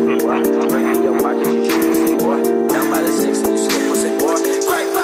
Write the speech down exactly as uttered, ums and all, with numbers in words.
Boy, I'm breaking your pocket, you shoot me, boy. Down by the six and you slip, pussy, boy. Crack